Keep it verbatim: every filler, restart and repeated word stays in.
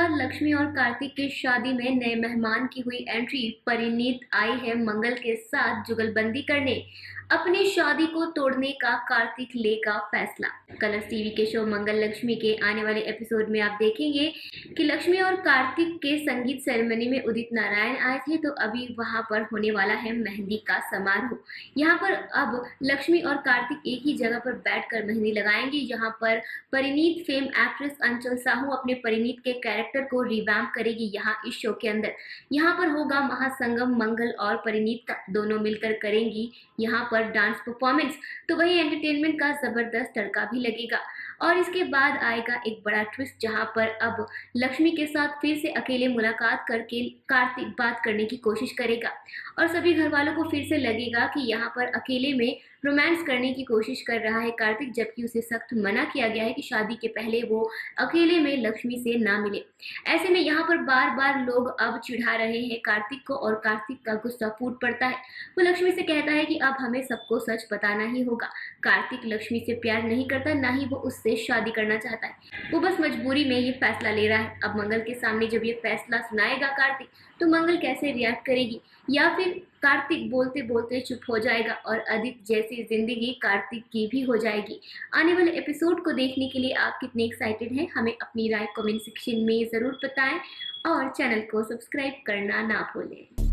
बाद लक्ष्मी और कार्तिक की शादी में नए मेहमान की हुई एंट्री। परिणीत आई है मंगल के साथ जुगलबंदी करने। अपनी शादी को तोड़ने का कार्तिक लेगा फैसला। कलर्स टीवी के शो मंगल लक्ष्मी के आने वाले एपिसोड में आप देखेंगे कि लक्ष्मी और कार्तिक के संगीत सेरेमनी में उदित नारायण आए थे, तो अभी वहां पर होने वाला है मेहंदी का समारोह। यहाँ पर अब लक्ष्मी और कार्तिक एक ही जगह पर बैठकर मेहंदी लगाएंगे। यहाँ पर परिणीत फेम एक्ट्रेस अंचल साहू अपने परिणीत के कैरेक्टर को रिवैम्प करेगी यहाँ इस शो के अंदर। यहाँ पर होगा महासंगम। मंगल और परिणीत दोनों मिलकर करेंगी यहाँ पर डांस परफॉर्मेंस, तो वही एंटरटेनमेंट का जबरदस्त तड़का भी लगेगा। और इसके बाद आएगा एक बड़ा ट्विस्ट, जहां पर अब लक्ष्मी के साथ फिर से अकेले मुलाकात करके कार्तिक बात करने की कोशिश करेगा और सभी घर वालों को फिर से लगेगा कि यहाँ पर अकेले में रोमांस करने की कोशिश कर रहा है कार्तिक, जबकि उसे सख्त मना किया गया है कि शादी के पहले वो अकेले में लक्ष्मी से ना मिले। ऐसे में यहाँ पर बार बार लोग अब चिढ़ा रहे हैं कार्तिक को और कार्तिक का गुस्सा फूट पड़ता है। वो लक्ष्मी से कहता है कि अब हमें सबको सच बताना ही होगा। कार्तिक लक्ष्मी से प्यार नहीं करता, ना ही वो उससे शादी करना चाहता है। वो बस मजबूरी में ये फैसला ले रहा है। अब मंगल के सामने जब ये फैसला सुनाएगा कार्तिक, तो मंगल कैसे रिएक्ट करेगी, या फिर कार्तिक बोलते बोलते चुप हो जाएगा और अदित जैसी जिंदगी कार्तिक की भी हो जाएगी। आने वाले एपिसोड को देखने के लिए आप कितने एक्साइटेड हैं, हमें अपनी राय कमेंट सेक्शन में ज़रूर बताएं और चैनल को सब्सक्राइब करना ना भूलें।